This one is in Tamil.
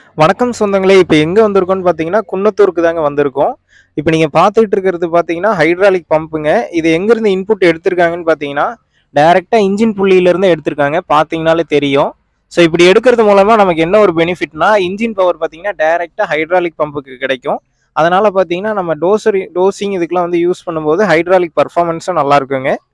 வணக்கம் சொந்தங்களே! இப்ப எங்க வந்திருக்கோம்ன்னு பார்த்தீங்கன்னா, குன்னத்தூருக்கு தாங்க வந்திருக்கோம். இப்ப நீங்க பார்த்துட்டு இருக்கிறது பார்த்தீங்கன்னா, ஹைட்ராலிக் பம்புங்க. இது எங்கேருந்து இன்புட் எடுத்திருக்காங்கன்னு பார்த்தீங்கன்னா, டைரக்ட்டா இன்ஜின் புள்ளியிலிருந்து எடுத்திருக்காங்க. பார்த்தீங்கனாலே தெரியும். ஸோ இப்படி எடுக்கிறது மூலமா நமக்கு என்ன ஒரு பெனிஃபிட்னா, இன்ஜின் பவர் பார்த்தீங்கன்னா, டைரக்ட்டா ஹைட்ராலிக் பம்புக்கு கிடைக்கும். அதனால பார்த்தீங்கன்னா, நம்ம டோசிங் இதுக்கெல்லாம் வந்து யூஸ் பண்ணும்போது ஹைட்ராலிக் பெர்ஃபார்மன்ஸும் நல்லா இருக்குங்க.